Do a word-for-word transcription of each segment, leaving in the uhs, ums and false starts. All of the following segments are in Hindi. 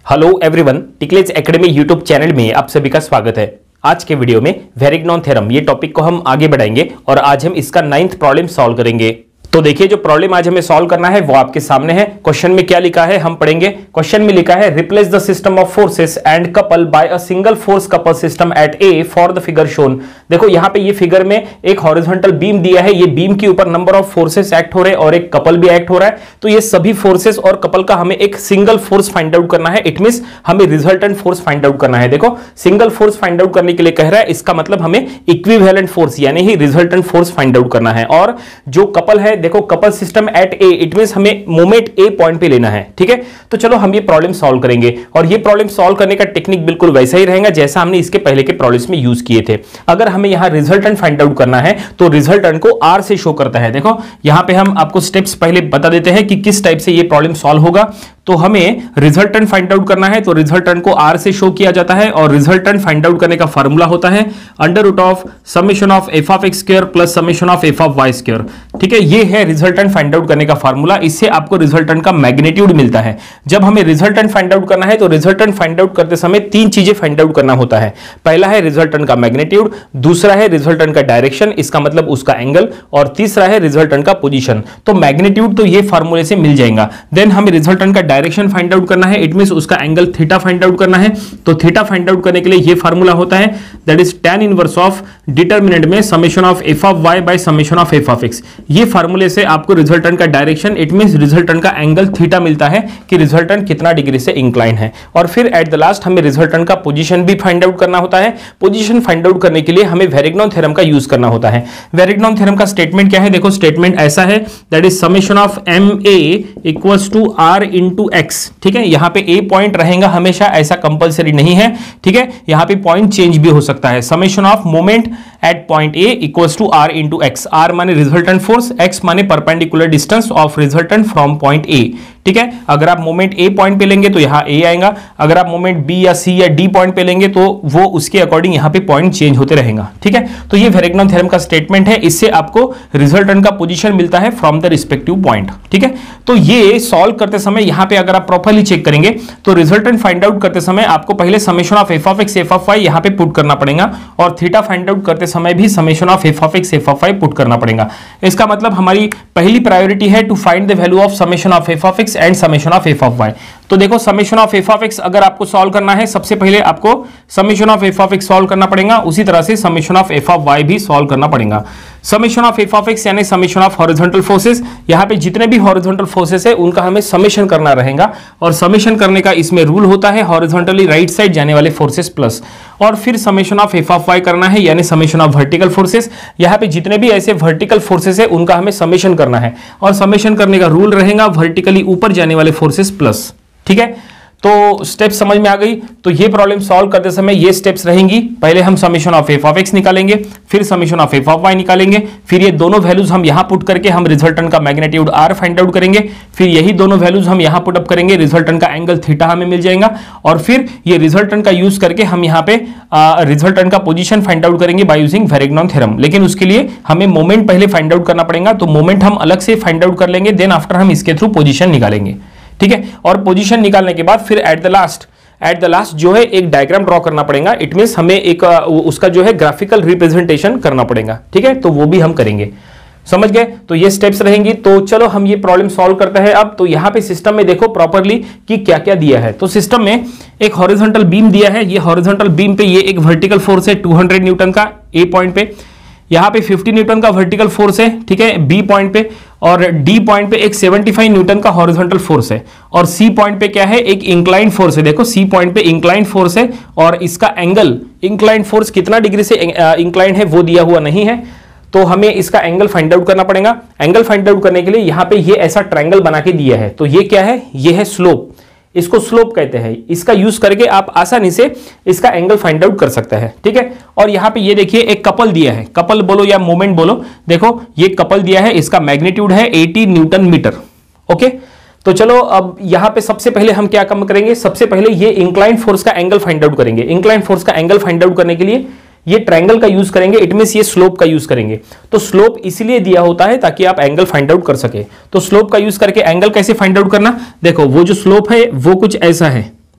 हेलो एवरीवन, टिकलेज एकेडमी यूट्यूब चैनल में आप सभी का स्वागत है। आज के वीडियो में वेरिग्नॉन थ्योरम ये टॉपिक को हम आगे बढ़ाएंगे और आज हम इसका नाइन्थ प्रॉब्लम सॉल्व करेंगे। तो देखिए, जो प्रॉब्लम आज हमें सॉल्व करना है वो आपके सामने है। क्वेश्चन में क्या लिखा है हम पढ़ेंगे। क्वेश्चन में लिखा है replace the system of forces and couple by a single force couple system at A for the figure shown. देखो यहाँ पे ये फिगर में एक हॉरिजॉन्टल बीम दिया है, ये बीम के ऊपर नंबर ऑफ फोर्सेस एक्ट हो रहे हैं और एक कपल भी एक्ट हो रहा है। तो ये सभी फोर्सेस और कपल का हमें एक सिंगल फोर्स फाइंड आउट करना है। इट मींस हमें रिजल्टेंट फोर्स फाइंड आउट करना है। देखो, सिंगल फोर्स फाइंड आउट करने के लिए कह रहा है, इसका मतलब हमें इक्विवेलेंट फोर्स यानी ही रिजल्टेंट फोर्स फाइंड आउट करना है। और जो कपल है, देखो couple system at A, it means हमें मोमेंट ए पॉइंट पे लेना है। ठीक है, तो चलो हम ये प्रॉब्लम सॉल्व करेंगे और ये प्रॉब्लम सॉल्व करने का टेक्निक बिल्कुल वैसा ही रहेगा जैसा हमने इसके पहले के प्रॉब्लम्स में यूज किए थे। अगर हमें यहां रिजल्टेंट फाइंड आउट करना है तो रिजल्टेंट को आर से शो करता है। देखो यहां पे हम आपको स्टेप्स पहले बता देते हैं कि किस टाइप से ये प्रॉब्लम सॉल्व होगा। तो हमें रिजल्टेंट फाइंड आउट करना है तो रिजल्टेंट को आर से शो किया जाता है और रिजल्टेंट फाइंड आउट करने का फार्मूला होता है under root of summation of F of X square plus summation of F of Y square. ठीक है, ये है रिजल्टेंट फाइंड आउट करने का फार्मूला। इससे आपको रिजल्टेंट का मैग्नीट्यूड मिलता है। जब हमें रिजल्टेंट फाइंड आउट करना है तो रिजल्टेंट फाइंड आउट करते समय तीन चीजें फाइंड आउट करना होता है। पहला है रिजल्टेंट का मैग्नीट्यूड, दूसरा है रिजल्टेंट का डायरेक्शन, इसका मतलब उसका एंगल, और तीसरा है रिजल्टेंट का पोजीशन। तो मैग्नीट्यूड तो ये फार्मूले से मिल जाएगा। देन हमें रिजल्टेंट का डायरेक्शन फाइंड आउट करना है। इट मींस उसका एंगल थीटा फाइंड आउट करना है। तो थीटा फाइंड आउट करने के लिए ये फार्मूला होता है that is tan inverse of determinant में summation of F of Y by summation of F of X. ये फार्मूले से आपको रिजल्टेंट का डायरेक्शन, इट मींस रिजल्टेंट का एंगल थीटा मिलता है कि रिजल्टेंट कितना डिग्री से इंक्लाइन है। और फिर एट द लास्ट हमें रिजल्टेंट का पोजीशन भी फाइंड आउट करना होता है। पोजीशन फाइंड आउट करने के लिए हमें वेरिग्नॉन थ्योरम का यूज करना होता है। वेरिग्नॉन थ्योरम का स्टेटमेंट क्या है? देखो, स्टेटमेंट ऐसा है that is summation of M A equals to R into X. ठीक है, यहां पे ए पॉइंट रहेगा हमेशा, ऐसा कंपलसरी नहीं है। ठीक है, यहां पे पॉइंट चेंज भी हो सकता है। Summation of moment at point A equals to R into X. R माने रिजल्टेंट फोर्स, एक्स माने perpendicular distance of resultant from point A. ठीक है, अगर आप मोमेंट ए पॉइंट पे लेंगे तो यहां ए आएगा, अगर आप मोमेंट बी या सी या डी पॉइंट पे लेंगे तो वो उसके अकॉर्डिंग यहां पे पॉइंट चेंज होते रहेगा। ठीक है, तो ये वेरिग्नॉन थ्योरम का स्टेटमेंट है। इससे आपको रिजल्टेंट का पोजीशन मिलता है फ्रॉम द रिस्पेक्टिव पॉइंट। ठीक है, तो ये सॉल्व करते समय यहां पे अगर आप प्रॉपर्ली चेक करेंगे तो रिजल्टेंट फाइंड आउट करते समय आपको पहले summation of F of X F of Y यहां पे पुट करना पड़ेगा और थीटा फाइंड आउट करते समय भी summation of F of X F of Y put करना पड़ेगा। इसका मतलब हमारी पहली प्रायोरिटी है to find the value of summation of F of X and summation of F of Y. तो देखो, summation of F of X अगर आपको सॉल्व करना है, सबसे पहले आपको summation of F of X solve करना पड़ेगा, उसी तरह से summation of F of Y भी सॉल्व करना पड़ेगा। Summation of F of X यानी समेशन ऑफ हॉरिजॉन्टल फोर्सेस, यहां पे जितने भी हॉरिजॉन्टल फोर्सेस है उनका हमें समेशन करना रहेगा और समेशन करने का इसमें रूल होता है हॉरिजॉन्टली राइट साइड जाने वाले फोर्सेस प्लस। और फिर summation of F of Y करना है यानी समेशन ऑफ वर्टिकल फोर्सेस। यहां पे जितने भी ऐसे वर्टिकल फोर्सेस है उनका हमें समेशन करना है और समेशन करने का रूल रहेगा वर्टिकली ऊपर जाने वाले फोर्सेस प्लस। ठीक है, तो स्टेप्स समझ में आ गई। तो ये प्रॉब्लम सॉल्व करते समय ये स्टेप्स रहेंगी। पहले हम summation of F of X निकालेंगे, फिर summation of F of Y निकालेंगे, फिर ये दोनों वैल्यूज हम यहां पुट करके हम रिजल्टेंट का मैग्नीट्यूड आर फाइंड आउट करेंगे, फिर यही दोनों वैल्यूज हम यहां पुट अप करेंगे, रिजल्टेंट का एंगल थीटा हमें मिल जाएगा और फिर ये रिजल्टेंट का यूज करके हम यहां पे रिजल्टेंट का पोजीशन फाइंड आउट करेंगे बाय यूजिंग वेरिग्नॉन थ्योरम। लेकिन उसके लिए हमें मोमेंट पहले फाइंड आउट करना पड़ेगा, तो मोमेंट हम अलग से फाइंड आउट कर लेंगे, देन आफ्टर हम इसके थ्रू पोजीशन निकालेंगे। ठीक है, और पोजीशन निकालने के बाद फिर at the last at the last जो है एक डायग्राम ड्रॉ करना पड़ेगा। इट मींस हमें एक उसका जो है ग्राफिकल रिप्रेजेंटेशन करना पड़ेगा। ठीक है, तो वो भी हम करेंगे। समझ गए? तो ये स्टेप्स रहेंगी। तो चलो हम ये प्रॉब्लम सॉल्व करते हैं। अब तो यहां पे सिस्टम में देखो प्रॉपर्ली कि क्या क्या दिया है। तो सिस्टम में एक हॉरिजॉन्टल बीम दिया है। ये हॉरिजॉन्टल बीम पे ये एक वर्टिकल फोर्स है टू हंड्रेड न्यूटन का ए पॉइंट पे, यहां पे फिफ्टी न्यूटन का वर्टिकल फोर्स है। ठीक है, बी पॉइंट पे, और डी पॉइंट पे एक सेवेंटी फाइव न्यूटन का हॉरिजॉन्टल फोर्स है और सी पॉइंट पे क्या है? एक इंक्लाइन फोर्स है। देखो, सी पॉइंट पे इंक्लाइन फोर्स है और इसका एंगल, इंक्लाइन फोर्स कितना डिग्री से इंक्लाइन है वो दिया हुआ नहीं है, तो हमें इसका एंगल फाइंड आउट करना पड़ेगा। एंगल फाइंड आउट करने के लिए यहां पे ये ऐसा ट्रायंगल बना के दिया है। तो ये क्या है? ये है स्लोप, इसको स्लोप कहते हैं। इसका यूज करके आप आसानी से इसका एंगल फाइंड आउट कर सकते हैं। ठीक है, और यहां पे ये देखिए एक कपल दिया है, कपल बोलो या मोमेंट बोलो। देखो ये कपल दिया है, इसका मैग्नीट्यूड है अस्सी न्यूटन मीटर। ओके, तो चलो अब यहां पे सबसे पहले हम क्या काम करेंगे? सबसे पहले ये इंक्लाइन फोर्स का एंगल फाइंड आउट करेंगे। इंक्लाइन फोर्स का एंगल फाइंड आउट करने के लिए ये ट्रायंगल का यूज करेंगे, इट मींस ये स्लोप का यूज करेंगे। तो स्लोप इसलिए दिया होता है ताकि आप एंगल फाइंड आउट कर सके। तो स्लोप का यूज करके एंगल कैसे फाइंड आउट करना, देखो वो जो स्लोप है वो कुछ ऐसा है,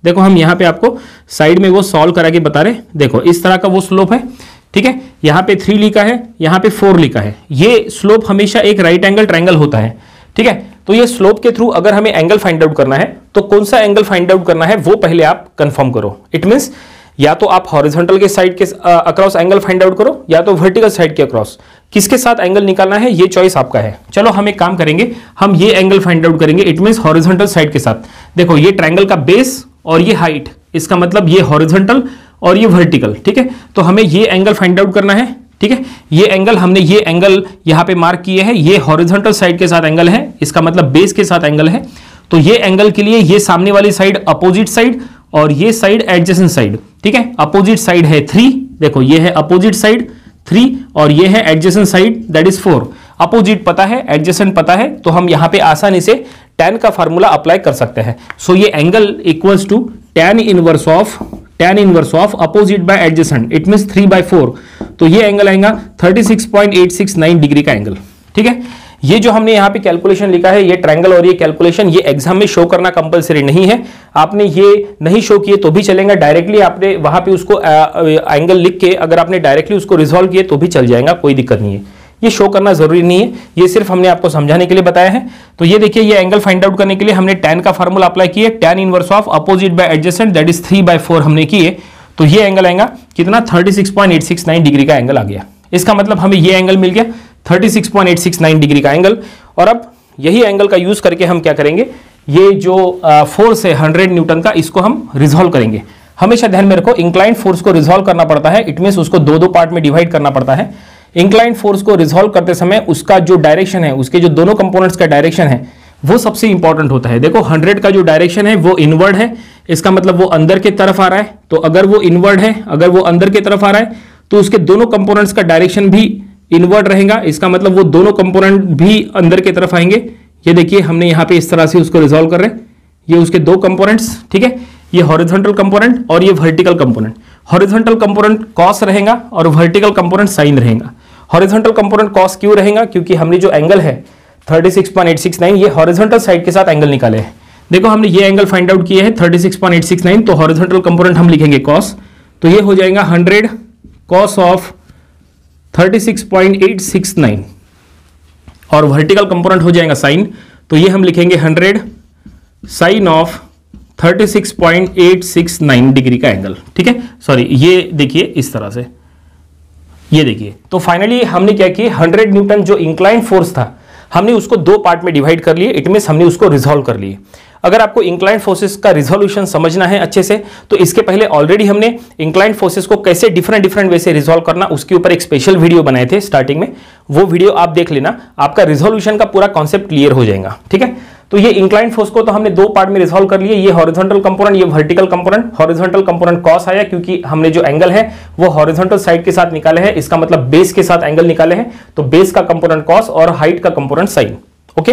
देखो हम यहाँ पे आपको साइड में वो सॉल्व करा के बता रहे, देखो इस तरह का वो स्लोप है, ठीक है, यहाँ पे थ्री लिखा है, यहाँ पे फोर लिखा है, ये स्लोप हमेशा एक राइट एंगल ट्रायंगल होता है, ठीक है। तो ये स्लोप के थ्रू अगर हमें एंगल फाइंड आउट करना है तो कौन सा एंगल फाइंड आउट करना है वो पहले आप कंफर्म करो। इट मींस या तो आप हॉरिजॉन्टल के साइड के अक्रॉस एंगल फाइंड आउट करो या तो वर्टिकल साइड के अक्रॉस, किसके साथ एंगल निकालना है ये चॉइस आपका है। चलो हम एक काम करेंगे, हम ये एंगल फाइंड आउट करेंगे, इट मींस हॉरिजॉन्टल साइड के साथ। देखो ये ट्रायंगल का बेस और ये हाइट, इसका मतलब ये हॉरिजॉन्टल और ये वर्टिकल, ठीक है। तो हमें ये एंगल फाइंड आउट करना है, ठीक है। ये एंगल हमने ये एंगल यहां पे मार्क किए हैं, ये हॉरिजॉन्टल साइड के साथ एंगल है, इसका मतलब बेस के साथ एंगल है। तो ये एंगल के लिए ये सामने वाली साइड अपोजिट साइड और ये साइड एडजेसेंट साइड, ठीक है। अपोजिट साइड है थ्री, देखो ये है अपोजिट साइड थ्री और ये है adjacent side that is four. Opposite पता है, एडजेसेंट पता है, तो हम यहां पे आसानी से tan का फार्मूला अप्लाई कर सकते हैं। सो ये angle equals to tan inverse of tan inverse of opposite by adjacent, it means three by four. तो ये एंगल आएगा thirty six point eight six nine degree का एंगल, ठीक है। ये जो हमने यहाँ पे कैलकुलेशन लिखा है, ये ट्रायंगल और ये कैलकुलेशन, ये एग्जाम में शो करना कंपलसरी नहीं है। आपने ये नहीं शो किए तो भी चलेगा, डायरेक्टली आपने वहां पे उसको एंगल लिख के अगर आपने डायरेक्टली उसको रिजॉल्व किए तो भी चल जाएगा, कोई दिक्कत नहीं है। ये शो करना जरूरी नहीं है, ये सिर्फ हमने आपको समझाने के लिए बताया है। तो ये देखिए, ये एंगल फाइंड आउट करने के लिए हमने tan का फार्मूला अप्लाई किया, tan inverse of opposite by adjacent that is three by four हमने किए। तो ये एंगल आएगा कितना, thirty six point eight six nine degree का एंगल आ गया। इसका मतलब हमें ये एंगल मिल गया thirty six point eight six nine degree का एंगल। और अब यही एंगल का यूज करके हम क्या करेंगे, ये जो फोर्स है हंड्रेड न्यूटन का, इसको हम रिजॉल्व करेंगे। हमेशा ध्यान में रखो, इंक्लाइंड फोर्स को रिजॉल्व करना पड़ता है, इट मींस उसको दो दो पार्ट में डिवाइड करना पड़ता है। इंक्लाइंड फोर्स को रिजॉल्व करते समय उसका जो डायरेक्शन है, उसके जो दोनों कंपोनेंट्स का डायरेक्शन है वो सबसे इंपॉर्टेंट होता है। देखो हंड्रेड का जो डायरेक्शन है वो इनवर्ड है, इसका मतलब वो अंदर की तरफ आ रहा है। तो अगर वो इनवर्ड है, अगर वो अंदर की तरफ आ रहा है तो उसके दोनों कंपोनेंट्स का डायरेक्शन भी इनवर्ड रहेगा, इसका मतलब वो दोनों कंपोनेंट भी अंदर की तरफ आएंगे। ये देखिए हमने यहाँ पे इस तरह से उसको रिजॉल्व कर रहे हैं, ये उसके दो कंपोनेंट्स, ठीक है। ये हॉरिजॉन्टल कंपोनेंट और ये vertical component. Horizontal component cos रहेगा और वर्टिकल कंपोनेंट साइन रहेगा। हॉरिजॉन्टल कंपोनेंट कॉस क्यों रहेगा, क्योंकि हमने जो एंगल है thirty six point eight six nine, ये हॉरिजॉन्टल साइड के साथ एंगल निकाले हैं। देखो हमने ये एंगल फाइंड आउट किए हैं thirty six point eight six nine, तो हॉरिजॉन्टल कंपोनेंट हम लिखेंगे कॉस, तो ये हो जाएगा hundred cos of thirty six point eight six nine और वर्टिकल कंपोनेंट हो जाएगा साइन, तो ये हम लिखेंगे hundred sine of thirty six point eight six nine degree का एंगल, ठीक है। सॉरी, ये देखिए इस तरह से, ये देखिए। तो फाइनली हमने क्या किया, हंड्रेड न्यूटन जो इंक्लाइंड फोर्स था हमने उसको दो पार्ट में डिवाइड कर लिए, इट मींस हमने उसको रिजॉल्व कर लिए। अगर आपको इंक्लाइंड फोर्सेस का रिजोल्यूशन समझना है अच्छे से, तो इसके पहले ऑलरेडी हमने इंक्लाइंड फोर्सेस को कैसे डिफरेंट डिफरेंट वे से रिजॉल्व करना, उसके ऊपर एक स्पेशल वीडियो बनाए थे स्टार्टिंग में, वो वीडियो आप देख लेना, आपका रिजोल्यूशन का पूरा कॉन्सेप्ट क्लियर हो जाएगा, ठीक है। तो ये इंक्लाइंड फोर्स को तो हमने दो पार्ट में रिजॉल्व कर लिए, ये हॉरिजॉन्टल कंपोनेंट, ये vertical component. Horizontal component cos आया क्योंकि हमने जो एंगल है वो हॉरिजॉन्टल साइड के साथ निकाले हैं, इसका मतलब बेस के साथ एंगल निकाले हैं, तो बेस का कंपोनेंट कॉस और हाइट का कंपोनेंट साइन, ओके।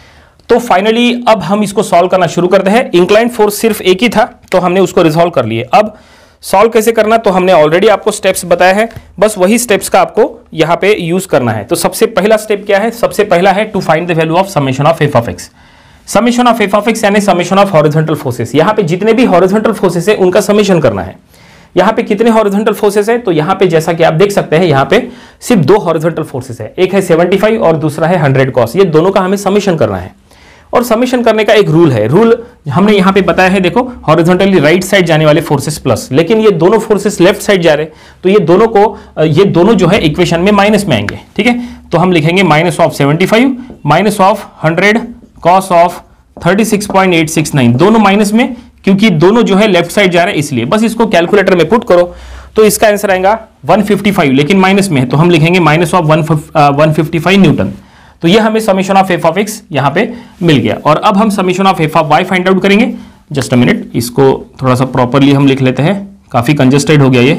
तो फाइनली अब हम इसको सॉल्व करना शुरू करते हैं। इंक्लाइंड फोर्स सिर्फ एक ही था तो हमने उसको रिजॉल्व कर लिए। अब सॉल्व कैसे करना, तो हमने ऑलरेडी आपको स्टेप्स बताया है, बस वही स्टेप्स का आपको यहां पे यूज करना है। तो सबसे पहला स्टेप क्या है, सबसे पहला है to find the value of summation of F of X. Summation of F of X यानी समेशन ऑफ हॉरिजॉन्टल फोर्सेस। यहां पे जितने भी हॉरिजॉन्टल फोर्सेस है उनका समेशन करना है। यहां पे कितने हॉरिजॉन्टल फोर्सेस है, तो यहां पे जैसा कि आप देख सकते हैं यहां पे सिर्फ दो हॉरिजॉन्टल फोर्सेस है, एक है सेवेंटी फाइव और दूसरा है हंड्रेड कॉस। ये दोनों का हमें समेशन करना है और समेशन करने का एक रूल है। रूल हमने यहां पे बताया है, देखो हॉरिजॉन्टली राइट साइड जाने वाले फोर्सेस प्लस, लेकिन ये दोनों फोर्सेस लेफ्ट साइड जा रहे, तो ये दोनों को ये दोनों जो है इक्वेशन में माइनस में आएंगे, ठीक है। तो हम लिखेंगे minus of seventy five minus of hundred cos of thirty six point eight six nine, दोनों माइनस में क्योंकि दोनों जो है लेफ्ट साइड जा रहे हैं, इसलिए बस इसको कैलकुलेटर में पुट करो तो इसका आंसर आएगा वन फिफ्टी फाइव, लेकिन माइनस में है तो हम लिखेंगे minus of one fifty five newton. तो ये हमें summation of F of X यहां पे मिल गया। और अब हम summation of F of Y find out करेंगे। जस्ट अ मिनट, इसको थोड़ा सा प्रॉपरली हम लिख लेते हैं, काफी कंजेस्टेड हो गया ये,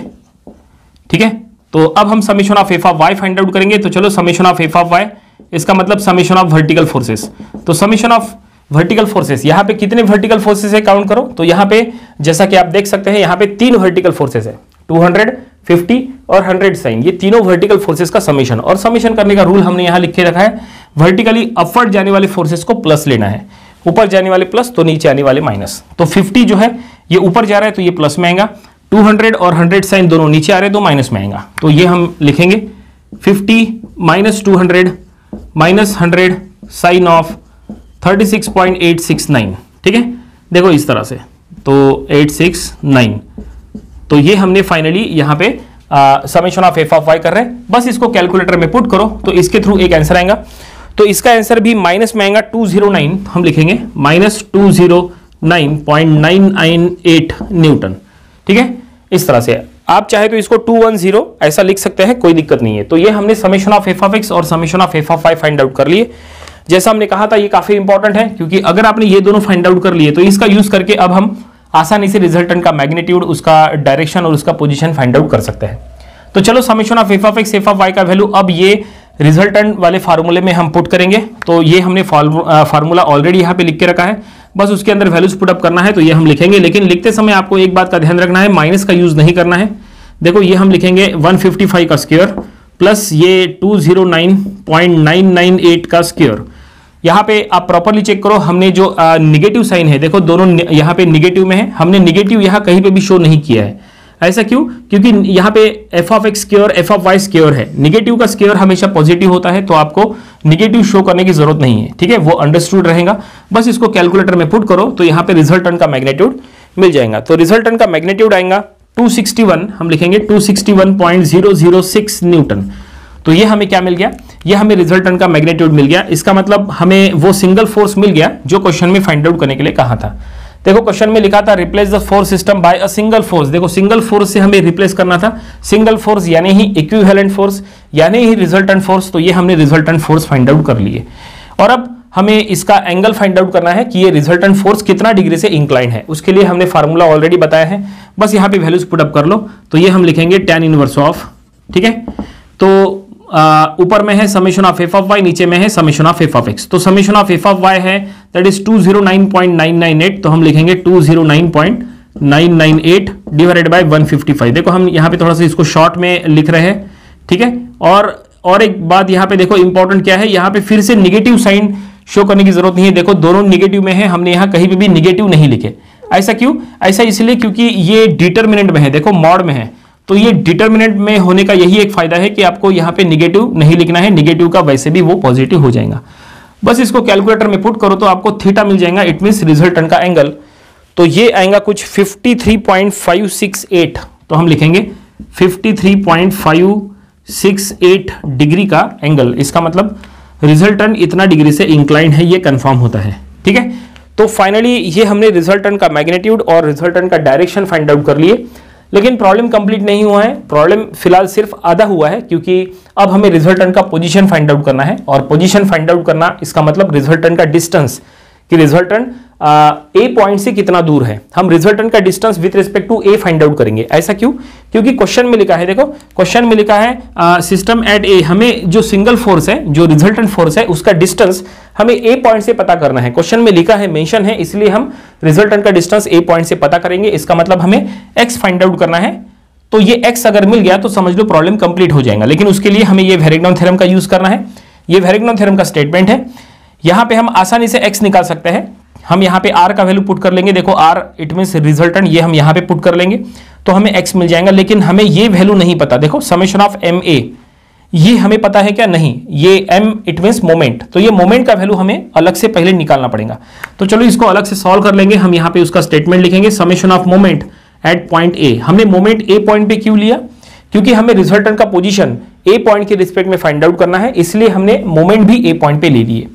ठीक है। तो अब हम summation of F of Y find out करेंगे। तो चलो summation of F of Y, इसका मतलब समेशन ऑफ वर्टिकल फोर्सेस। तो समेशन ऑफ वर्टिकल फोर्सेस, यहां पे कितने वर्टिकल फोर्सेस है काउंट करो। तो यहां पे जैसा कि आप देख सकते हैं यहां पे तीन वर्टिकल फोर्सेस है, टू हंड्रेड, फिफ्टी और हंड्रेड साइन, ये तीनों वर्टिकल फोर्सेस का समेशन। और समेशन करने का रूल हमने यहां लिख के रखा है, वर्टिकली अपवर्ड जाने वाले फोर्सेस को प्लस लेना है, ऊपर जाने वाले प्लस तो नीचे आने वाले माइनस। तो फिफ्टी जो है ये ऊपर जा रहा है तो ये प्लस में आएगा, टू हंड्रेड और हंड्रेड साइन दोनों नीचे आ रहे हैं तो माइनस में आएगा। तो ये हम लिखेंगे fifty minus two hundred minus hundred sine of thirty six point eight six nine. ठीक है, देखो इस तरह से, तो एट सिक्स नाइन। तो ये हमने फाइनली यहाँ पे summation of F of Y कर रहे हैं। बस इसको कैलकुलेटर में पुट करो तो इसके थ्रू एक आंसर आएगा। तो इसका आंसर भी माइनस में आएगा टू जीरो नाइन, हम लिखेंगे minus two zero nine point nine nine eight newton. ठीक है, इस तरह से आप चाहे तो इसको टू वन जीरो ऐसा लिख सकते हैं, कोई दिक्कत नहीं है। तो ये हमने summation of F of X और summation of F of Y find out कर लिए। जैसा हमने कहा था ये काफी इंपॉर्टेंट है, क्योंकि अगर आपने ये दोनों फाइंड आउट कर लिए तो इसका यूज करके अब हम आसानी से रिजल्टेंट का मैग्नीट्यूड, उसका डायरेक्शन और उसका पोजीशन फाइंड आउट कर सकते हैं। तो चलो summation of F of X F of Y का वैल्यू अब ये रिजल्टेंट वाले फार्मूले में हम पुट करेंगे। तो ये हमने फार्मूला ऑलरेडी यहाँ पे लिख के रखा है, बस उसके अंदर वैल्यूज पुट अप करना है। तो ये हम लिखेंगे, लेकिन लिखते समय आपको एक बात का ध्यान रखना है, माइनस का यूज नहीं करना है। देखो ये हम लिखेंगे वन फिफ्टी फाइव का स्क्वायर प्लस ये two zero nine point nine nine eight का स्क्वायर। यहाँ पे आप प्रॉपरली चेक करो, हमने जो निगेटिव साइन है, देखो दोनों यहाँ पे निगेटिव में है, हमने निगेटिव यहाँ कहीं पे भी शो नहीं किया है। ऐसा क्यों? क्योंकि यहाँ पे F of X square F of Y square है, निगेटिव का स्क्वायर हमेशा पॉजिटिव होता है, तो आपको निगेटिव शो करने की जरूरत नहीं है। ठीक है, वो अंडरस्टूड रहेगा। बस इसको कैलकुलेटर में पुट करो तो यहाँ पे रिजल्टेंट का मैग्नीट्यूड मिल जाएगा। तो रिजल्टेंट का मैग्नीट्यूड आएगा टू सिक्सटी वन, हम लिखेंगे two sixty one point zero zero six newton. तो ये हमें क्या मिल गया? ये हमें रिजल्टेंट का मैग्नीट्यूड मिल गया। इसका मतलब हमें वो सिंगल फोर्स मिल गया जो क्वेश्चन में फाइंड आउट करने के लिए कहा था। देखो क्वेश्चन में लिखा था replace the force system by a single force. देखो सिंगल फोर्स से हमें रिप्लेस करना था, सिंगल फोर्स यानी ही इक्विवेलेंट फोर्स यानी ही रिजल्टेंट फोर्स। तो ये हमने रिजल्टेंट फोर्स फाइंड आउट कर लिए और अब हमें इसका एंगल फाइंड आउट करना है कि ये रिजल्टेंट फोर्स कितना डिग्री से इंक्लाइन है। उसके लिए हमने फार्मूला ऑलरेडी बताया है, बस यहाँ पे वैल्यूज पुट अप कर लो। तो ये हम लिखेंगे tan इनवर्स ऑफ, ठीक है, तो ऊपर में है summation of F of Y, नीचे में है summation of F of X. तो summation of F of Y है that is two zero nine point nine nine eight, तो हम लिखेंगे two zero nine point nine nine eight divided by one fifty five. देखो हम यहाँ पे थोड़ा सा इसको शॉर्ट में लिख रहे हैं, ठीक है। और और एक बात यहाँ पे देखो इंपॉर्टेंट क्या है, यहाँ पे फिर से निगेटिव साइन शो करने की जरूरत नहीं है। देखो दोनों निगेटिव में है, हमने यहाँ कहीं पे भी निगेटिव नहीं लिखे। ऐसा क्यों? ऐसा इसलिए क्योंकि ये डिटरमिनेंट में है, देखो मॉड में है, तो ये डिटरमिनेंट में होने का यही एक फायदा है कि आपको यहाँ पे निगेटिव नहीं लिखना है, निगेटिव का वैसे भी वो पॉजिटिव हो जाएगा। बस इसको कैलकुलेटर में पुट करो तो आपको थीटा मिल जाएगा, इट मींस रिजल्टेंट का एंगल। तो ये आएगा कुछ fifty three point five six eight, तो हम लिखेंगे fifty three point five six eight degree का एंगल। इसका मतलब रिजल्टेंट इतना डिग्री से इंक्लाइंड है, ये कंफर्म होता है, ठीक है। तो फाइनली ये हमने रिजल्टेंट का मैग्नीट्यूड और रिजल्टेंट का डायरेक्शन फाइंड आउट कर लिए, लेकिन प्रॉब्लम कंप्लीट नहीं हुआ है। प्रॉब्लम फिलहाल सिर्फ आधा हुआ है, क्योंकि अब हमें रिजल्टेंट का पोजीशन फाइंड आउट करना है। और पोजीशन फाइंड आउट करना इसका मतलब रिजल्टेंट का डिस्टेंस, कि रिजल्टेंट ए पॉइंट से कितना दूर है। हम रिजल्टेंट का distance with respect to A find out करेंगे। ऐसा क्यों? क्योंकि क्वेश्चन में लिखा है, देखो क्वेश्चन में लिखा है सिस्टम एट ए, हमें जो सिंगल फोर्स है, जो रिजल्टेंट फोर्स है, उसका डिस्टेंस हमें ए पॉइंट से पता करना है। क्वेश्चन में लिखा है, मेंशन है, इसलिए हम रिजल्टेंट का डिस्टेंस ए पॉइंट से पता करेंगे। इसका मतलब हमें एक्स फाइंड आउट करना है। तो ये एक्स अगर मिल गया तो समझ लो प्रॉब्लम कंप्लीट हो जाएगा, लेकिन उसके लिए हमें ये वेरिग्नॉन थ्योरम का यूज करना है। ये वेरिग्नॉन थ्योरम का स्टेटमेंट है। यहां पे हम आसानी से एक्स निकाल सकते हैं। हम यहाँ पे r का वैल्यू पुट कर लेंगे, देखो r इट मींस रिजल्टेंट, ये हम यहाँ पे पुट कर लेंगे तो हमें x मिल जाएगा। लेकिन हमें ये वैल्यू नहीं पता, देखो समेशन ऑफ एम ए, ये हमें पता है क्या? नहीं। ये m इट मींस मोमेंट, तो ये मोमेंट का वैल्यू हमें अलग से पहले निकालना पड़ेगा। तो चलो इसको अलग से सॉल्व कर लेंगे। हम यहाँ पे उसका स्टेटमेंट लिखेंगे, summation of moment at point A. हमने मोमेंट ए पॉइंट पे क्यों लिया? क्योंकि हमें रिजल्टेंट का पोजीशन ए पॉइंट के रिस्पेक्ट में फाइंड आउट करना है, इसलिए हमने मोमेंट भी ए पॉइंट पे ले लिए।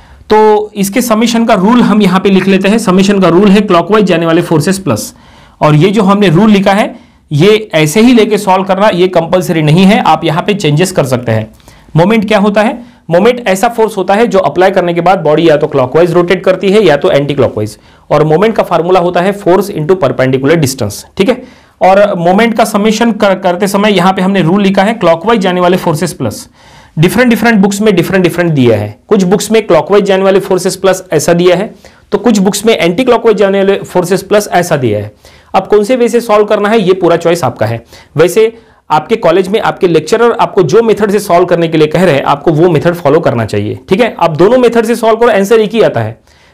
तो इसके समेशन का रूल हम यहां पे लिख लेते हैं। समेशन का रूल है क्लॉकवाइज जाने वाले फोर्सेस प्लस, और ये जो हमने रूल लिखा है ये ऐसे ही लेके सॉल्व करना, ये कंपलसरी नहीं है, आप यहां पे चेंजेस कर सकते हैं। मोमेंट क्या होता है? मोमेंट ऐसा फोर्स होता है जो अप्लाई करने के बाद बॉडी या तो क्लॉकवाइज रोटेट करती है या तो एंटी क्लॉकवाइज, और मोमेंट का फार्मूला होता है फोर्स इंटू परपेंडिकुलर डिस्टेंस, ठीक है। और मोमेंट का समेशन कर, करते समय यहां पे हमने रूल लिखा है क्लॉकवाइज जाने वाले forces plus. Different different books में डिफरेंट डिफरेंट दिया है। कुछ बुक्स में क्लॉकवाइज जाने वाले फोर्सेस प्लस ऐसा दिया है, तो कुछ बुक्स में एंटी क्लॉकवाइज जाने वाले फोर्सेस प्लस ऐसा दिया है। अब कौन से वे से सॉल्व करना है ये पूरा चॉइस आपका है। वैसे आपके कॉलेज में आपके लेक्चरर आपको जो मेथड से सॉल्व करने के लिए कह रहे हैं, आपको वो मेथड फॉलो करना चाहिए, ठीक है। आप दोनों मेथड से सॉल्व करो, आंसर एक ही आता है।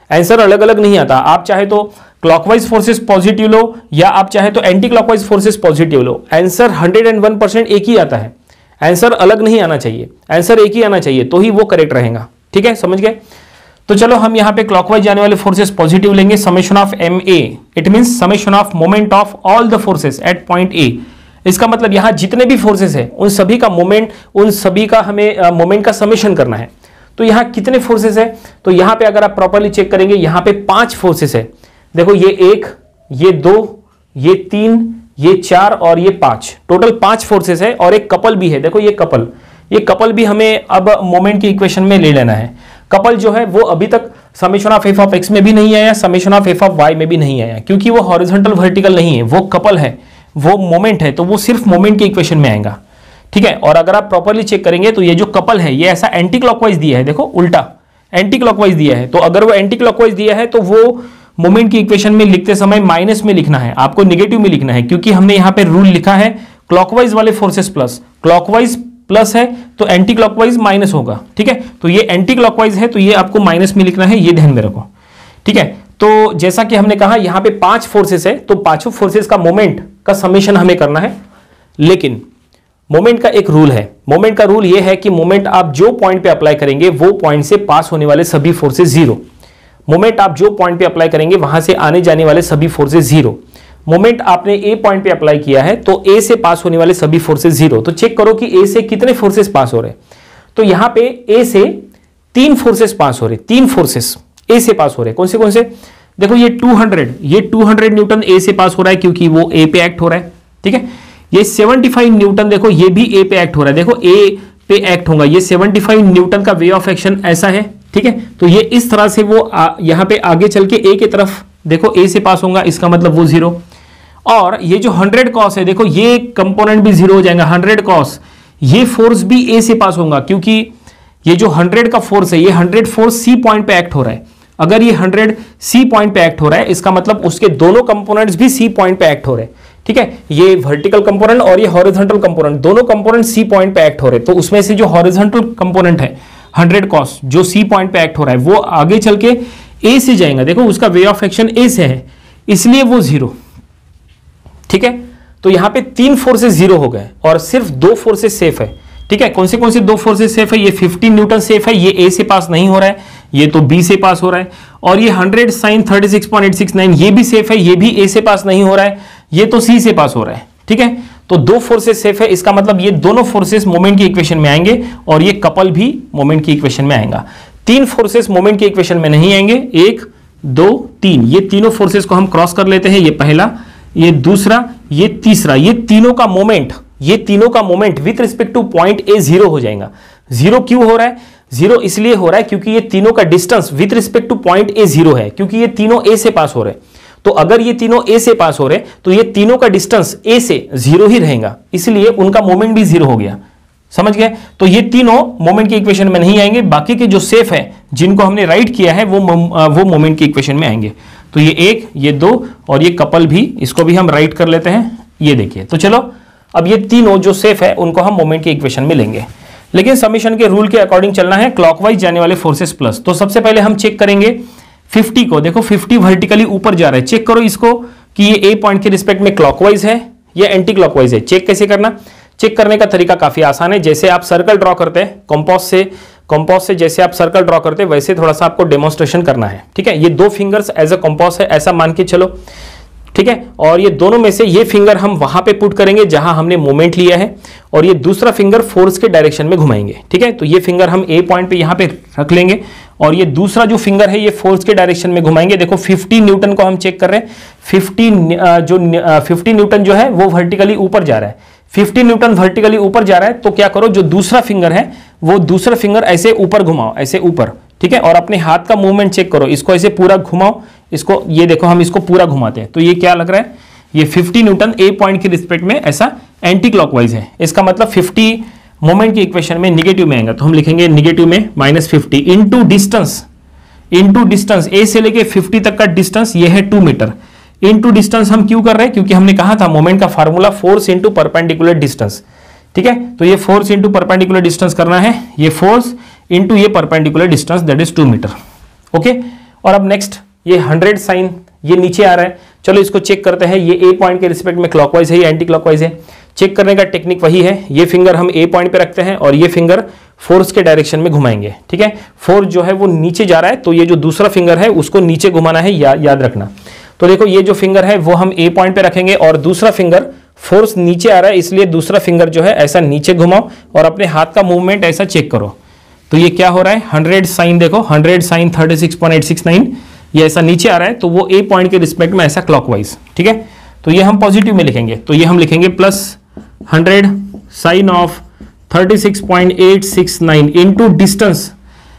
आंसर अलग अलग नहीं आता। आप चाहे तो क्लॉकवाइज फोर्सेस पॉजिटिव लो या आप चाहे तो एंटी क्लॉकवाइज फोर्सेस पॉजिटिव लो, answer hundred and one percent एक ही आता है। आंसर अलग नहीं आना चाहिए, आंसर एक ही आना चाहिए, तो ही वो करेक्ट रहेगा। ठीक है, समझ गए? तो चलो हम यहां पे क्लॉकवाइज जाने वाले फोर्सेस पॉजिटिव लेंगे। Summation of M A, it means summation of moment of all the forces at point A. इसका मतलब यहां जितने भी फोर्सेस है उन सभी का मोमेंट, उन सभी का हमें मोमेंट का समेशन करना है। तो यहां कितने फोर्सेस है? तो यहां पे अगर आप प्रॉपर्ली चेक करेंगे, यहां पे पांच फोर्सेस है। देखो ये एक, ये दो, ये तीन, ये चार और ये पांच, टोटल पांच फोर्सेस है और एक कपल भी है। देखो ये कपल, ये कपल भी हमें अब मोमेंट की इक्वेशन में ले लेना है। कपल जो है वो अभी तक summation of F of X में भी नहीं आया, summation of F of Y में भी नहीं आया, क्योंकि वो हॉरिजॉन्टल वर्टिकल नहीं है, वो कपल है, वो मोमेंट है, तो वो सिर्फ मोमेंट की इक्वेशन में आएगा। ठीक है, और अगर आप प्रॉपर्ली चेक करेंगे तो ये जो कपल है ये ऐसा एंटी क्लॉकवाइज दिया है, देखो उल्टा एंटी क्लॉकवाइज दिया है। तो अगर वो एंटी क्लॉकवाइज दिया है तो वो मोमेंट की इक्वेशन में लिखते समय माइनस में लिखना है, आपको निगेटिव में लिखना है, क्योंकि हमने यहां पे रूल लिखा है क्लॉकवाइज वाले फोर्सेस प्लस, क्लॉकवाइज प्लस है तो एंटी क्लॉकवाइज माइनस होगा। ठीक है, तो ये एंटी क्लॉकवाइज है तो ये आपको माइनस में लिखना है, ये ध्यान में रखो। ठीक है, तो जैसा कि हमने कहा यहां पे पांच फोर्सेस है, तो पांचों फोर्सेस का मोमेंट का समेशन हमें करना है। लेकिन मोमेंट का एक रूल है, मोमेंट का रूल ये है कि मोमेंट आप जो पॉइंट पे अप्लाई करेंगे वो पॉइंट से पास होने वाले सभी फोर्सेस जीरो। मोमेंट आप जो पॉइंट पे अप्लाई करेंगे वहां से आने जाने वाले सभी फोर्सेस जीरो। मोमेंट आपने ए पॉइंट पे अप्लाई किया है तो ए से पास होने वाले सभी फोर्सेस जीरो। तो चेक करो कि ए से कितने फोर्सेस पास हो रहे हैं। तो यहां पे ए से तीन फोर्सेस पास हो रहे, तीन फोर्सेस ए से पास हो रहे। कौन से कौन से? देखो ये टू हंड्रेड, ये टू हंड्रेड न्यूटन ए से पास हो रहा है क्योंकि वो ए पे एक्ट हो रहा है। ठीक है, ये सेवेंटी फाइव न्यूटन, देखो ये भी ए पे एक्ट हो रहा है, देखो ए पे एक्ट होगा, ये सेवेंटी फाइव न्यूटन का वे ऑफ एक्शन ऐसा है। ठीक है, तो ये इस तरह से वो यहां पे आगे चल के ए की तरफ देखो ए से पास होगा, इसका मतलब वो जीरो। और ये जो हंड्रेड कॉस है, देखो ये कंपोनेंट भी जीरो हो जाएगा, हंड्रेड कॉस, ये फोर्स भी ए से पास होगा, क्योंकि ये जो हंड्रेड का फोर्स है ये हंड्रेड फोर्स सी पॉइंट पे एक्ट हो रहा है। अगर ये हंड्रेड सी पॉइंट पे एक्ट हो रहा है, इसका मतलब उसके दोनों कंपोनेंट्स भी सी पॉइंट पे एक्ट हो रहे हैं। ठीक है, ये वर्टिकल कंपोनेंट और ये हॉरिजॉन्टल कंपोनेंट, दोनों कंपोनेंट सी पॉइंट पे एक्ट हो रहे हैं। तो उसमें से जो हॉरिजॉन्टल कंपोनेंट है हंड्रेड कॉस, जो सी पॉइंट पे एक्ट हो रहा है, वो आगे चल के ए से जाएगा। देखो उसका वे ऑफ एक्शन ए से है, इसलिए वो जीरो। ठीक है, तो यहां पे तीन फोर्सेस जीरो हो गए और सिर्फ दो फोर्सेस सेफ है। ठीक है, कौन से कौन से दो फोर्सेस सेफ है? ये फिफ्टीन न्यूटन सेफ है, ये ए से पास नहीं हो रहा है, ये तो बी से पास हो रहा है। और ये hundred sine thirty six point eight six nine ये भी सेफ है, ये भी ए से पास नहीं हो रहा है, ये तो सी से पास हो रहा है। ठीक है, तो दो फोर्सेस सेफ है, इसका मतलब ये दोनों फोर्सेस मोमेंट की इक्वेशन में आएंगे और ये कपल भी मोमेंट की इक्वेशन में आएगा। तीन फोर्सेस मोमेंट की इक्वेशन में नहीं आएंगे, एक दो तीन, ये तीनों फोर्सेस को हम क्रॉस कर लेते हैं। ये पहला, ये दूसरा, ये तीसरा, ये तीनों का मोमेंट, ये तीनों का moment with respect to point A zero हो जाएगा। जीरो क्यों हो रहा है? जीरो इसलिए हो रहा है क्योंकि ये तीनों का distance with respect to point A zero है, क्योंकि ये तीनों ए से पास हो रहे हैं। तो अगर ये तीनों ए से पास हो रहे तो ये तीनों का डिस्टेंस ए से जीरो ही रहेगा, इसलिए उनका मोमेंट भी जीरो हो गया। समझ गए? तो ये तीनों मोमेंट की इक्वेशन में नहीं आएंगे, बाकी के जो सेफ है जिनको हमने राइट किया है वो वो मोमेंट की इक्वेशन में आएंगे। तो ये एक, ये दो और ये कपल भी, इसको भी हम राइट कर लेते हैं। ये देखिए, तो चलो अब ये तीनों जो सेफ है उनको हम मोमेंट की इक्वेशन में लेंगे, लेकिन समेशन के रूल के अकॉर्डिंग चलना है, क्लॉकवाइज जाने वाले फोर्सेस प्लस। तो सबसे पहले हम चेक करेंगे फिफ्टी को। देखो फिफ्टी वर्टिकली ऊपर जा रहा है, चेक करो इसको कि ये ए पॉइंट के रिस्पेक्ट में क्लॉकवाइज है या एंटी क्लॉकवाइज है। चेक कैसे करना? चेक करने का तरीका काफी आसान है। जैसे आप सर्कल ड्रॉ करते हैं कंपास से, कंपास से जैसे आप सर्कल ड्रॉ करते हैं वैसे थोड़ा सा आपको डेमोन्स्ट्रेशन करना है। ठीक है, ये दो फिंगर्स एज अ कंपास है ऐसा मान के चलो। ठीक है, और ये दोनों में से ये फिंगर हम वहां पे पुट करेंगे जहां हमने मोमेंट लिया है, और ये दूसरा फिंगर फोर्स के डायरेक्शन में घुमाएंगे। ठीक है, तो ये फिंगर हम ए पॉइंट पे यहां पे रख लेंगे और ये दूसरा जो फिंगर है ये फोर्स के डायरेक्शन में घुमाएंगे। देखो फिफ्टी न्यूटन को हम चेक कर रहे हैं, फिफ्टी जो फिफ्टी न्यूटन जो है वो वर्टिकली ऊपर जा रहा है, फिफ्टी न्यूटन वर्टिकली ऊपर जा रहा है। तो क्या करो, जो दूसरा फिंगर है वो दूसरा फिंगर ऐसे ऊपर घुमाओ, ऐसे ऊपर। ठीक है, और अपने हाथ का मूवमेंट चेक करो, इसको ऐसे पूरा घुमाओ, इसको, ये देखो हम इसको पूरा घुमाते हैं तो ये क्या लग रहा है, ये फिफ्टी न्यूटन ए पॉइंट के रिस्पेक्ट में ऐसा एंटी क्लॉकवाइज है। इसका मतलब फिफ्टी मोमेंट की इक्वेशन में निगेटिव में आएगा, तो हम लिखेंगे निगेटिव में minus fifty into distance, into distance A से लेके फिफ्टी तक का डिस्टेंस ये है टू मीटर। इंटू डिस्टेंस हम क्यों कर रहे हैं? क्योंकि हमने कहा था मोमेंट का formula force into perpendicular distance. ठीक है, तो ये फोर्स इंटू परपेंडिकुलर डिस्टेंस करना है, ये फोर्स इंटू ये perpendicular distance that is two metre. Okay, और अब नेक्स्ट ये हंड्रेड साइन ये नीचे आ रहा है, चलो इसको चेक करते हैं। ये ए पॉइंट के रिस्पेक्ट में क्लॉकवाइज है या एंटी क्लॉकवाइज है। चेक करने का टेक्निक वही है, ये फिंगर हम ए पॉइंट पे रखते हैं और ये फिंगर फोर्स के डायरेक्शन में घुमाएंगे, ठीक है। फोर्स जो है वो नीचे जा रहा है, तो ये जो दूसरा फिंगर है उसको नीचे घुमाना है, या, याद रखना। तो देखो ये जो फिंगर है वो हम ए पॉइंट पे रखेंगे और दूसरा फिंगर, फोर्स नीचे आ रहा है इसलिए दूसरा फिंगर जो है ऐसा नीचे घुमाओ और अपने हाथ का मूवमेंट ऐसा चेक करो। तो ये क्या हो रहा है, हंड्रेड साइन, देखो hundred sine thirty six point eight six nine, ये ऐसा नीचे आ रहा है, तो वो ए पॉइंट के रिस्पेक्ट में ऐसा क्लॉकवाइज, ठीक है। तो ये हम पॉजिटिव में लिखेंगे, तो ये हम लिखेंगे plus hundred sine of thirty six point eight six nine into distance,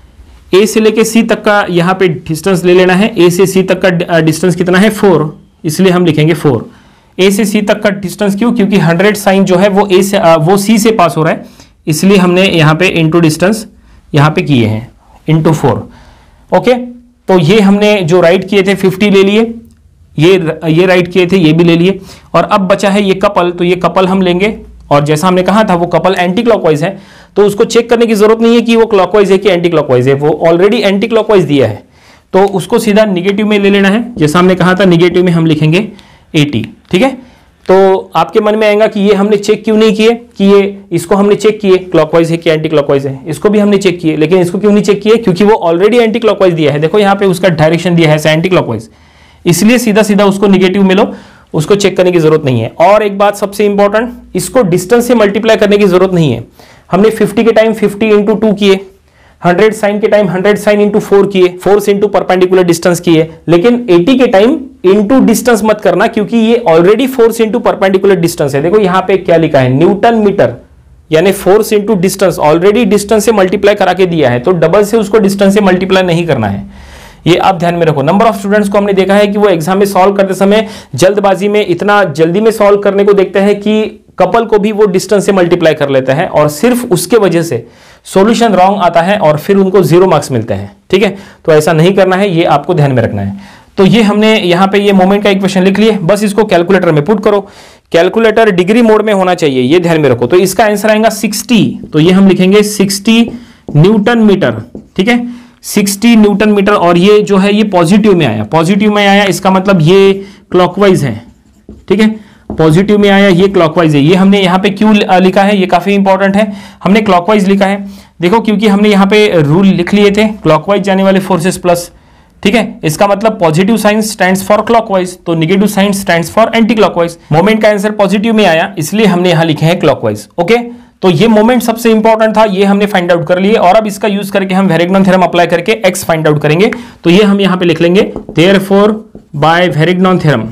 A से लेके सी तक का यहाँ पे डिस्टेंस ले लेना है। ए से सी तक का डिस्टेंस कितना है, फोर, इसलिए हम लिखेंगे फोर। ए से सी तक का डिस्टेंस क्यों, क्योंकि हंड्रेड साइन जो है वो ए से आ, वो सी से पास हो रहा है, इसलिए हमने यहाँ पे इंटू डिस्टेंस यहाँ पे किए हैं इंटू फोर। ओके, तो ये हमने जो राइट किए थे फिफ्टी ले लिए, ये ये राइट किए थे ये भी ले लिए, और अब बचा है ये कपल, तो ये कपल हम लेंगे और जैसा हमने कहा था वो कपल एंटी क्लॉकवाइज है, तो उसको चेक करने की जरूरत नहीं है कि वो क्लॉकवाइज है कि एंटी क्लॉकवाइज है, वो ऑलरेडी एंटी क्लॉकवाइज दिया है, तो उसको सीधा निगेटिव में ले लेना है। जैसा हमने कहा था निगेटिव में हम लिखेंगे एटी, ठीक है। तो आपके मन में आएगा कि ये हमने चेक क्यों नहीं किए, कि ये इसको हमने चेक किए क्लॉकवाइज है कि एंटी क्लॉकवाइज है, इसको भी हमने चेक किए, लेकिन इसको क्यों नहीं चेक किए, क्योंकि वो ऑलरेडी एंटी क्लॉकवाइज दिया है। देखो यहाँ पे उसका डायरेक्शन दिया है एंटी क्लॉकवाइज, इसलिए सीधा सीधा उसको निगेटिव में लो, उसको चेक करने की जरूरत नहीं है। और एक बात सबसे इंपॉर्टेंट, इसको डिस्टेंस से मल्टीप्लाई करने की जरूरत नहीं है। हमने फिफ्टी के टाइम फिफ्टी इंटू टू किए, हंड्रेड साइन के time hundred sine into four किए, फोर्स इंटू परपेंडिकुलर डिस्टेंस किए, लेकिन एटी के टाइम इंटू डिस्टेंस मत करना, क्योंकि ये already force into perpendicular distance है। देखो यहाँ पे क्या लिखा है, न्यूटन मीटर, यानी force into distance, already distance से मल्टीप्लाई करा के दिया है, तो डबल से उसको डिस्टेंस से मल्टीप्लाई नहीं करना है, ये आप ध्यान में रखो। नंबर ऑफ स्टूडेंट्स को हमने देखा है कि वो एग्जाम में सॉल्व करते समय जल्दबाजी में, इतना जल्दी में सॉल्व करने को देखते हैं कि कपल को भी वो डिस्टेंस से मल्टीप्लाई कर लेता है, और सिर्फ उसके वजह से सॉल्यूशन रॉन्ग आता है और फिर उनको जीरो मार्क्स मिलते हैं, ठीक है। तो ऐसा नहीं करना है, ये आपको ध्यान में रखना है। तो ये हमने यहाँ पे ये मोमेंट का इक्वेशन लिख लिए, बस इसको कैलकुलेटर में पुट करो। कैलकुलेटर डिग्री मोड में होना चाहिए, ये ध्यान में रखो। तो इसका आंसर आएगा सिक्सटी, तो ये हम लिखेंगे सिक्सटी न्यूटन मीटर, ठीक है, सिक्सटी न्यूटन मीटर। और ये जो है ये पॉजिटिव में आया, पॉजिटिव में आया, इसका मतलब ये क्लॉकवाइज है, ठीक है, पॉजिटिव में आया, ये क्लॉकवाइज है। ये हमने यहाँ पे क्यों लिखा है, ये काफी इंपॉर्टेंट है, हमने क्लॉकवाइज लिखा है। देखो क्योंकि हमने यहाँ पे रूल लिख लिए थे, क्लॉकवाइज जाने वाले फोर्सेस प्लस, ठीक है, इसका मतलब positive sign stands for clockwise, तो negative sign stands for anti clockwise. Moment का आंसर पॉजिटिव में आया, इसलिए हमने यहाँ लिखे हैं क्लॉकवाइज। ओके, तो ये मोमेंट सबसे इंपॉर्टेंट था, ये हमने फाइंड आउट कर लिए, और अब इसका यूज करके हम वेरिग्नॉन थ्योरम अप्लाई करके एक्स फाइंड आउट करेंगे। तो ये हम यहाँ पे लिख लेंगे, therefore by Varignon theorem,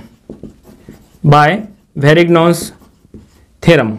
by Varignon's theorem.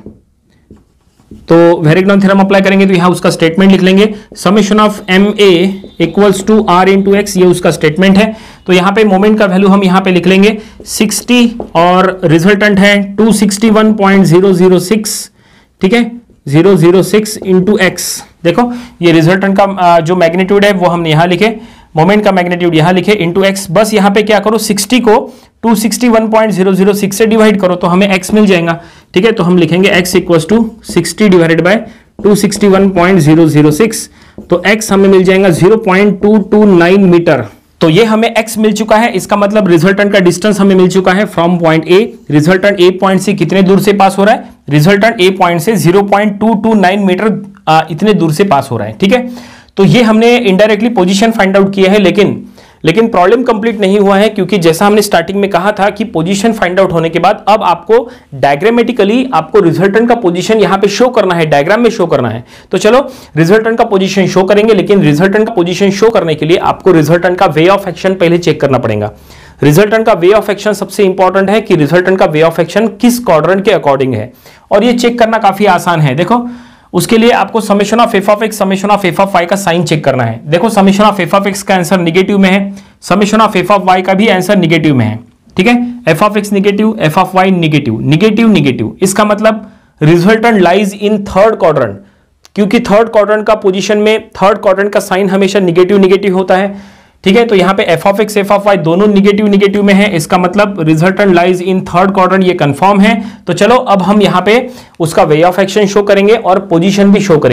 तो वेरिग्नॉन थ्योरम अप्लाई करेंगे तो यहां उसका स्टेटमेंट लिख लेंगे, summation of M A equals to R into X, ये उसका स्टेटमेंट है। तो यहां पे मोमेंट का वैल्यू हम यहां पे लिख लेंगे सिक्सटी, और रिजल्टेंट है two sixty one point zero zero six, ठीक है, zero zero six into X. देखो ये रिजल्टेंट का जो मैग्नीट्यूड है वो हमने यहां लिखे, मोमेंट का मैग्नीट्यूड यहां लिखे इंटू एक्स। बस यहां पे क्या करो, सिक्सटी को two sixty one point zero zero six से डिवाइड करो तो हमें x मिल जाएगा, ठीक है। तो हम लिखेंगे x equals to sixty divided by two sixty one point zero zero six, तो x हमें मिल जाएगा zero point two two nine metre. तो ये हमें x मिल चुका है, इसका मतलब रिजल्टेंट का डिस्टेंस हमें मिल चुका है from point A. Resultant A point से कितने दूर से पास हो रहा है, रिजल्टेंट ए पॉइंट से zero point two two nine metre आ, इतने दूर से पास हो रहा है, ठीक है। तो ये हमने इनडायरेक्टली पोजीशन फाइंड आउट किया है, लेकिन लेकिन प्रॉब्लम कंप्लीट नहीं हुआ है, क्योंकि जैसा हमने स्टार्टिंग में कहा था कि पोजीशन फाइंड आउट होने के बाद अब आपको डायग्रामेटिकली आपको रिजल्टेंट का पोजीशन यहां पे शो करना है, डायग्राम में शो करना है। तो चलो रिजल्टेंट का पोजीशन शो करेंगे, लेकिन रिजल्टेंट का पोजीशन शो करने के लिए आपको रिजल्टेंट का वे ऑफ एक्शन पहले चेक करना पड़ेगा। रिजल्टेंट का वे ऑफ एक्शन सबसे इंपॉर्टेंट है कि रिजल्टेंट का वे ऑफ एक्शन किस क्वाड्रेंट के अकॉर्डिंग है, और ये चेक करना काफी आसान है। देखो उसके लिए आपको summation of F of X, summation of F of Y का साइन चेक करना है। देखो summation of F of X का आंसर निगेटिव में है, summation of F of Y का भी आंसर निगेटिव में है, ठीक है। F of X negative, F of Y negative, negative negative, इसका मतलब resultant lies in third quadrant, क्योंकि थर्ड क्वाड्रेंट का पोजीशन में थर्ड क्वाड्रेंट का साइन हमेशा निगेटिव निगेटिव होता है, ठीक है। तो यहाँ पे F of X F of Y दोनों निगेटिव निगेटिव में है, इसका मतलब resultant lies in third quadrant, ये कंफर्म है। तो चलो अब हम यहाँ पे उसका वे ऑफ एक्शन शो करेंगे और पोजीशन भी शो करेंगे।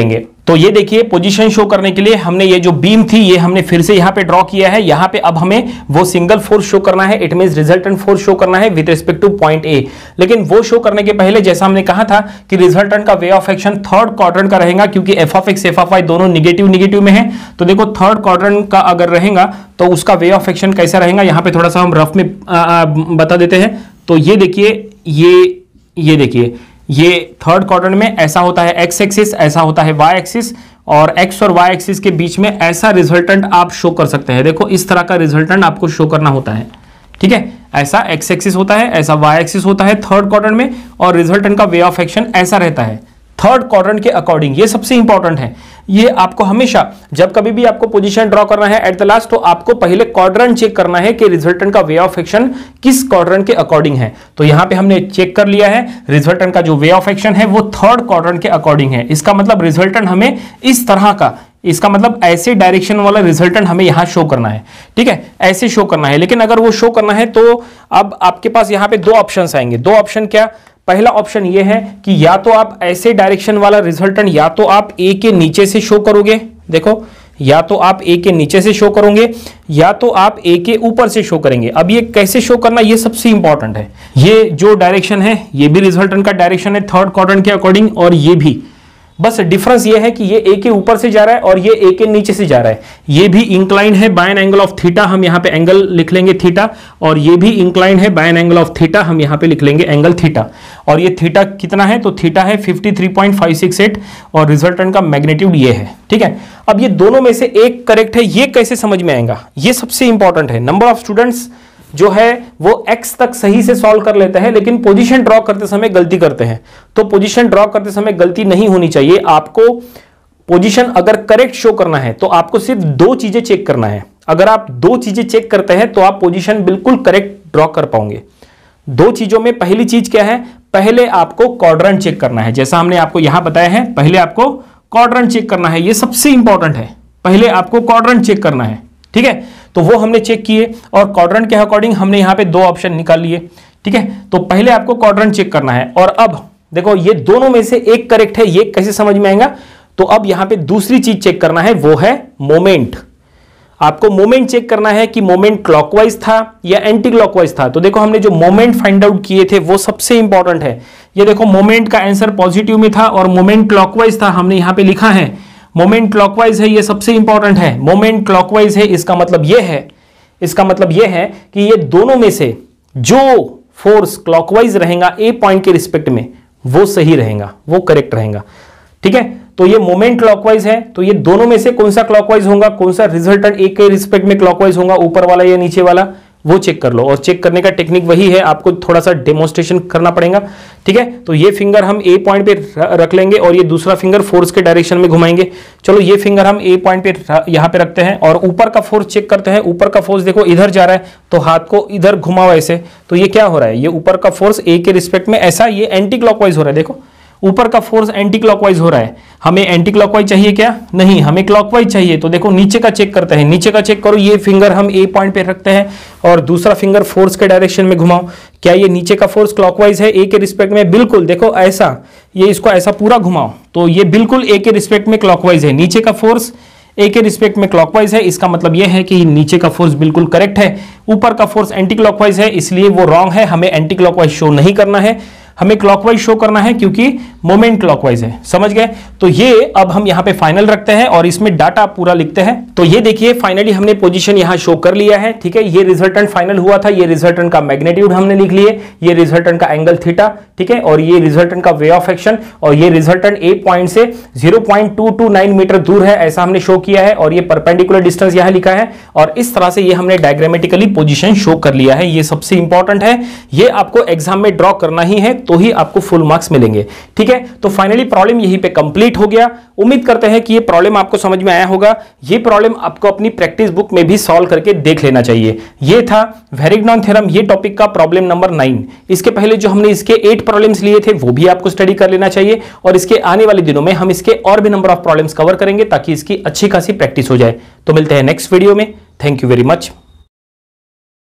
तो ये देखिए पोजीशन शो करने के लिए हमने ये जो बीम थी ये हमने फिर से यहां पे ड्रॉ किया है। यहां पे अब हमें वो सिंगल फोर्स शो करना है, it means resultant force show करना है with respect to point A. लेकिन वो शो करने के पहले जैसा हमने कहा था कि रिजल्टेंट का way of action third quadrant का रहेगा, क्योंकि F of X F of Y दोनों निगेटिव निगेटिव में है। तो देखो थर्ड क्वाड्रेंट का अगर रहेगा तो उसका वे ऑफ एक्शन कैसा रहेगा, यहां पे थोड़ा सा हम रफ में आ, आ, बता देते हैं। तो ये देखिए ये ये देखिए ये थर्ड क्वाड्रेंट में ऐसा होता है एक्स एक्सिस, ऐसा होता है वाई एक्सिस, और एक्स और वाई एक्सिस के बीच में ऐसा रिजल्टेंट आप शो कर सकते हैं। देखो इस तरह का रिजल्टेंट आपको शो करना होता है, ठीक है। ऐसा एक्स एक्सिस होता है, ऐसा वाई एक्सिस होता है थर्ड क्वाड्रेंट में, और रिजल्टेंट का वे ऑफ एक्शन ऐसा रहता है थर्ड क्वाड्रेंट के अकॉर्डिंग। ये सबसे इंपॉर्टेंट है। ये आपको हमेशा जब कभी भी आपको पोजीशन ड्रॉ करना है एट द लास्ट, तो आपको पहले क्वाड्रेंट चेक करना है कि रिजल्टेंट का वे ऑफ एक्शन किस क्वाड्रेंट के अकॉर्डिंग है। तो यहां पे हमने चेक कर लिया है, रिजल्टेंट का जो वे ऑफ एक्शन है वो थर्ड क्वाड्रेंट के अकॉर्डिंग है। इसका मतलब रिजल्टेंट हमें इस तरह का, इसका मतलब ऐसे डायरेक्शन वाला रिजल्टेंट हमें यहां शो करना है, ठीक है, ऐसे शो करना है। लेकिन अगर वो शो करना है तो अब आपके पास यहां पे दो ऑप्शंस आएंगे। दो ऑप्शन क्या, पहला ऑप्शन ये है कि या तो आप ऐसे डायरेक्शन वाला रिजल्टेंट या तो आप ए के नीचे से शो करोगे, देखो, या तो आप ए के नीचे से शो करोगे या तो आप ए के ऊपर से शो करेंगे। अब ये कैसे शो करना, ये सबसे इंपॉर्टेंट है। ये जो डायरेक्शन है ये भी रिजल्टेंट का डायरेक्शन है थर्ड क्वाड्रेंट के अकॉर्डिंग, और ये भी, बस डिफरेंस ये है कि ये ए के ऊपर से जा रहा है और ये ए के नीचे से जा रहा है। ये भी इंक्लाइन है by an angle of theta, हम यहां पे एंगल लिख लेंगे थीटा, और ये भी इंक्लाइन है by an angle of theta, हम यहां पे लिख लेंगे एंगल थीटा। और ये थीटा कितना है, तो थीटा है तिरेपन पॉइंट फाइव सिक्स एट, और रिजल्टेंट का मैग्नीट्यूड ये है, ठीक है। अब ये दोनों में से एक करेक्ट है, ये कैसे समझ में आएगा, ये सबसे इंपॉर्टेंट है। नंबर ऑफ स्टूडेंट्स जो है वो x तक सही से सॉल्व कर लेते हैं, लेकिन पोजीशन ड्रॉ करते समय गलती करते हैं। तो पोजीशन ड्रॉ करते समय गलती नहीं होनी चाहिए। आपको पोजीशन अगर करेक्ट शो करना है तो आपको सिर्फ दो चीजें चेक करना है। अगर आप दो चीजें चेक करते हैं तो आप पोजीशन बिल्कुल करेक्ट ड्रॉ कर पाओगे। दो चीजों में पहली चीज क्या है, पहले आपको क्वाड्रेंट चेक करना है। जैसा हमने आपको यहां बताया है, पहले आपको क्वाड्रेंट चेक करना है, ये सबसे इंपॉर्टेंट है। पहले आपको क्वाड्रेंट चेक करना है, ठीक है। तो वो हमने चेक किए और क्वाड्रेंट के अकॉर्डिंग हमने यहां पे दो ऑप्शन निकाल लिए, ठीक है। तो पहले आपको क्वाड्रेंट चेक करना है, और अब देखो ये दोनों में से एक करेक्ट है, ये कैसे समझ में आएगा, तो अब यहां पे दूसरी चीज चेक करना है, वो है मोमेंट। आपको मोमेंट चेक करना है कि मोमेंट क्लॉकवाइज था या एंटी क्लॉकवाइज था। तो देखो हमने जो मोमेंट फाइंड आउट किए थे वो सबसे इंपॉर्टेंट है। ये देखो मोमेंट का आंसर पॉजिटिव में था और मोमेंट क्लॉकवाइज था, हमने यहां पे लिखा है मोमेंट क्लॉकवाइज है, ये सबसे इंपॉर्टेंट है। मोमेंट क्लॉकवाइज है, इसका मतलब ये है इसका मतलब ये है कि ये दोनों में से जो फोर्स क्लॉकवाइज रहेगा ए पॉइंट के रिस्पेक्ट में वो सही रहेगा, वो करेक्ट रहेगा, ठीक है। तो ये मोमेंट क्लॉकवाइज है, तो ये दोनों में से कौन सा क्लॉकवाइज होगा, कौन सा रिजल्टेंट ए के रिस्पेक्ट में क्लॉकवाइज होगा, ऊपर वाला या नीचे वाला, वो चेक कर लो। और चेक करने का टेक्निक वही है, आपको थोड़ा सा डेमोन्स्ट्रेशन करना पड़ेगा, ठीक है। तो ये फिंगर हम ए पॉइंट पे रख लेंगे और ये दूसरा फिंगर फोर्स के डायरेक्शन में घुमाएंगे। चलो ये फिंगर हम ए पॉइंट पे यहां पे रखते हैं और ऊपर का फोर्स चेक करते हैं। ऊपर का फोर्स देखो इधर जा रहा है, तो हाथ को इधर घुमाओ ऐसे, तो ये क्या हो रहा है, ये ऊपर का फोर्स ए के रिस्पेक्ट में ऐसा ये एंटी क्लॉकवाइज हो रहा है। देखो ऊपर का फोर्स एंटी क्लॉकवाइज हो रहा है, हमें एंटी क्लॉकवाइज चाहिए क्या, नहीं, हमें क्लॉकवाइज चाहिए। तो देखो नीचे का चेक करते हैं, नीचे का चेक करो, ये फिंगर हम ए पॉइंट पे रखते हैं और दूसरा फिंगर फोर्स के डायरेक्शन में घुमाओ। क्या ये नीचे का फोर्स क्लॉकवाइज है ए के रिस्पेक्ट में, बिल्कुल। देखो ऐसा, ये इसको ऐसा पूरा घुमाओ, तो ये बिल्कुल ए के रिस्पेक्ट में क्लॉकवाइज है। नीचे का फोर्स ए के रिस्पेक्ट में क्लॉकवाइज है, इसका मतलब यह है कि नीचे का फोर्स बिल्कुल करेक्ट है। ऊपर का फोर्स एंटी क्लॉकवाइज है, इसलिए वो रॉन्ग है, हमें एंटी क्लॉकवाइज शो नहीं करना है, हमें क्लॉकवाइज शो करना है क्योंकि मोमेंट क्लॉकवाइज है। समझ गए। तो ये अब हम यहां पे फाइनल रखते हैं और इसमें डाटा पूरा लिखते हैं। तो ये देखिए फाइनली हमने पोजीशन यहां शो कर लिया है, ठीक है। ये रिजल्टेंट फाइनल हुआ था, ये रिजल्टेंट का मैग्नीट्यूड हमने लिख लिए, ये रिजल्टेंट का एंगल थीटा, ठीक है, और ये रिजल्टेंट का वे ऑफ एक्शन, और ये रिजल्टेंट ए पॉइंट से zero point two two nine metre दूर है, ऐसा हमने शो किया है, और ये परपेंडिकुलर डिस्टेंस यहां लिखा है, और इस तरह से ये हमने डायग्रामेटिकली पोजीशन शो कर लिया है। ये सबसे इंपॉर्टेंट है, ये आपको एग्जाम में ड्रॉ करना ही है, तो ही आपको फुल मार्क्स मिलेंगे, ठीक है। तो फाइनली प्रॉब्लम यहीं पे कंप्लीट हो गया। उम्मीद करते हैं कि ये प्रॉब्लम आपको समझ में आया होगा। ये प्रॉब्लम आपको अपनी प्रैक्टिस बुक में भी सॉल्व करके देख लेना चाहिए। ये था वेरिग्नॉन थ्योरम, ये टॉपिक का प्रॉब्लम नंबर नाइन। इसके पहले जो हमने इसके एट प्रॉब्लम्स लिए थे वो भी आपको स्टडी कर लेना चाहिए, और इसके आने वाले दिनों में हम इसके और भी नंबर ऑफ प्रॉब्लम्स कवर करेंगे ताकि इसकी अच्छी खासी प्रैक्टिस हो जाए। तो मिलते हैं नेक्स्ट वीडियो में। Thank you very much.